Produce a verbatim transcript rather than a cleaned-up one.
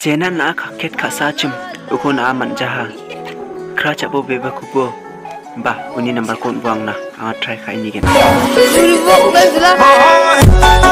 Cena na kaket kasacem ukun aman jaha. Kracha bo beba kubo. Ba uni number kon buang na. Angat try kai ni gen.